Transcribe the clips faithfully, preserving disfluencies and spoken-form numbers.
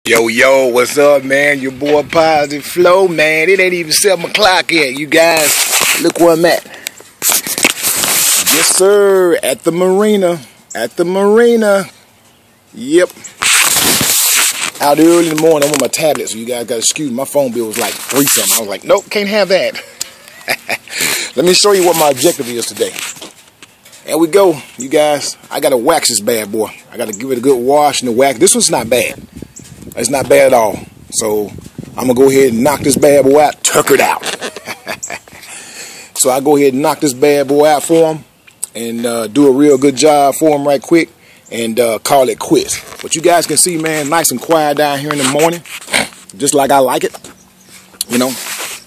Yo, yo, what's up, man? Your boy Positive Flow, man. It ain't even seven o'clock yet, you guys. Look where I'm at. Yes, sir. At the marina. At the marina. Yep. Out early in the morning. I'm on my tablet, so you guys got to excuse me. My phone bill was like three something. I was like, nope, can't have that. Let me show you what my objective is today. There we go, you guys. I got to wax this bad boy. I got to give it a good wash and a wax. This one's not bad. It's not bad at all. So I'm going to go ahead and knock this bad boy out, tuck it out. So I go ahead and knock this bad boy out for him and uh, do a real good job for him right quick and uh, call it quits. But you guys can see, man, nice and quiet down here in the morning, just like I like it. You know,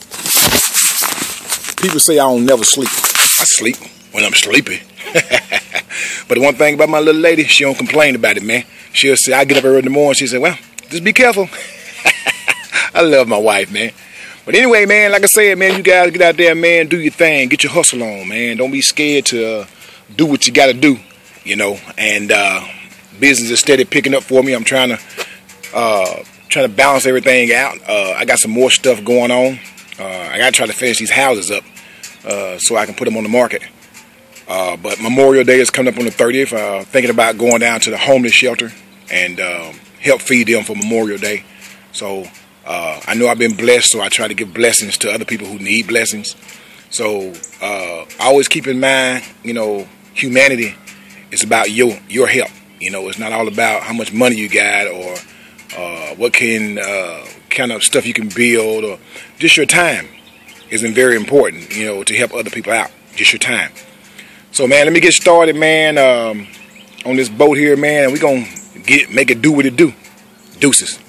people say I don't never sleep. I sleep when I'm sleepy. But the one thing about my little lady, she don't complain about it, man. She'll say, I get up early in the morning, she said, well, just be careful. I love my wife, man. But anyway, man, like I said, man, you guys get out there, man, do your thing. Get your hustle on, man. Don't be scared to uh, do what you got to do, you know. And uh, business is steady picking up for me. I'm trying to uh, trying to balance everything out. Uh, I got some more stuff going on. Uh, I got to try to finish these houses up uh, so I can put them on the market. Uh, but Memorial Day is coming up on the thirtieth. Uh, thinking about going down to the homeless shelter and um, help feed them for Memorial Day. So uh, I know I've been blessed, so I try to give blessings to other people who need blessings. So uh, I always keep in mind, you know, humanity is about your your help. You know, it's not all about how much money you got or uh, what can uh, kind of stuff you can build, or just your time isn't very important. You know, to help other people out, just your time. So, man, let me get started, man, um, on this boat here, man, and we're going to get make it do what it do. Deuces.